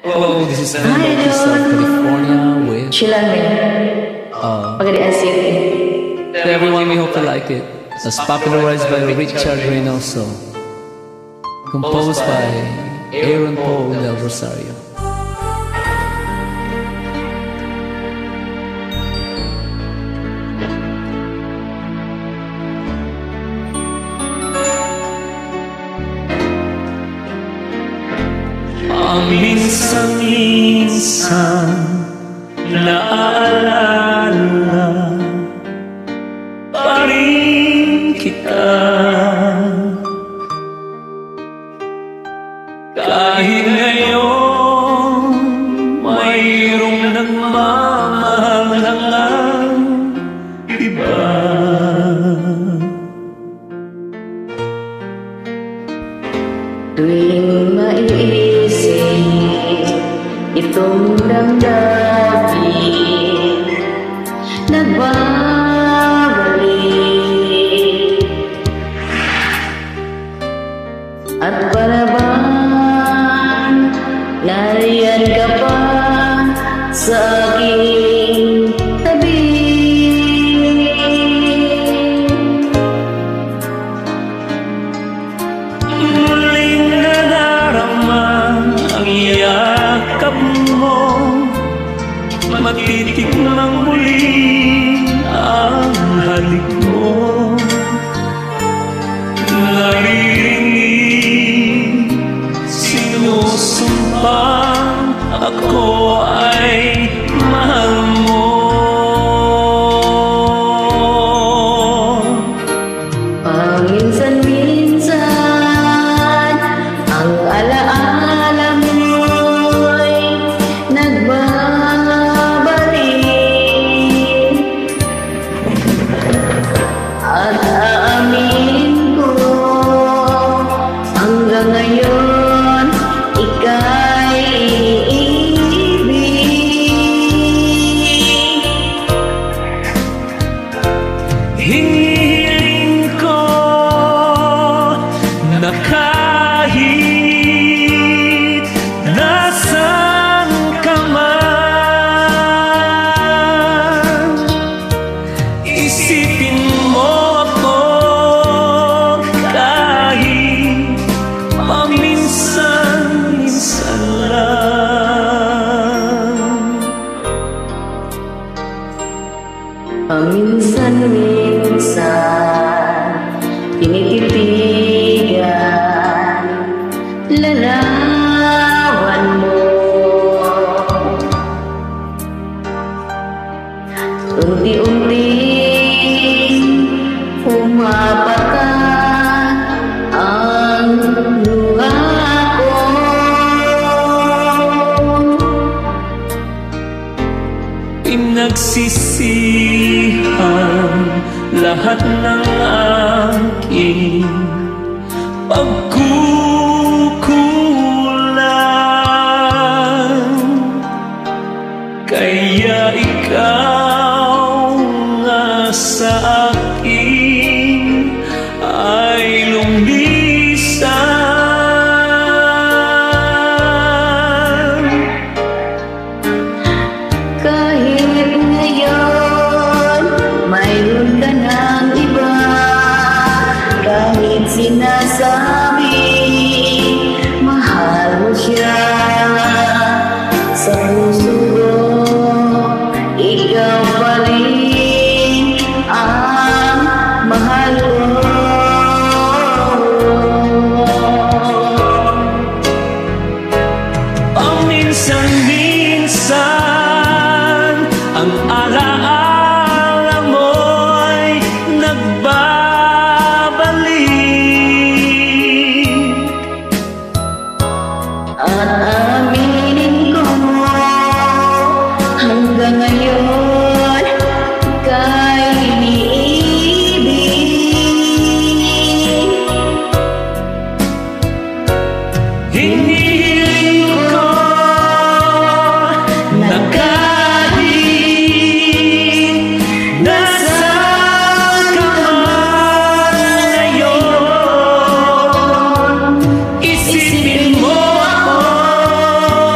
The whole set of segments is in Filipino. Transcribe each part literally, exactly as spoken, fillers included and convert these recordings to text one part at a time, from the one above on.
Hello, this is Evan Bautista of California with Chilan me. uh, Pagkadian City. to everyone, we hope you like it. As popularized by Richard Reynoso, composed by Aaron Paul del Rosario. Ang minsan-minsan naaalala pa rin kita, kahit ngayon mayroong nagmamahal ng iba. Tuwing maiisip itong damdamin, nagbabalik at para bang nariyan ka pa sa aking tabi. Muling nadarama ang yakap mo, matitikmang muli ang halik mo. Naririnig, sinusumpang ako ay mahal mo. Paminsan-minsan ang alaala mo'y nagbabalik, at aamin ko hanggang ngayon ika'y iniibig. Hinihiling ko na kahit nasaan ka man, isipin mo ako kahit paminsan-minsan lang. Paminsan-minsan tinititigan larawan mo, unti-unting pumapatak ang luha ko. Pinagsisihan lahat ng aking pagkukulang, kaya ikaw nga sa akin ay lumisan. Kahit ngayon mayroon ka ng iba, kahit sinasabi mahal mo siya, sa puso ko ikaw pa rin ang mahal ko. Paminsan-minsan ang alaala mo'y nagbabalik, At aminin ko hanggang ngayon ika'y iniibig. hinihiling ko na kahit nasaan ka man ngayon, isipin mo ako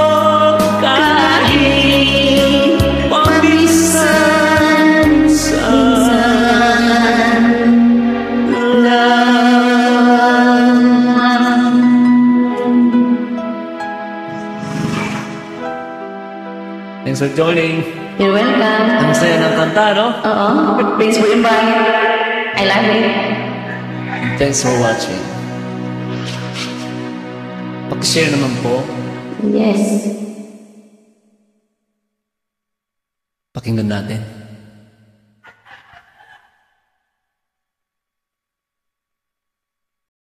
Thanks for joining. You're welcome. Ang saya ng kanta, no? Oo. Thanks for inviting. I love it. Thanks for watching. Pag-share naman po. Yes. Pakinggan natin.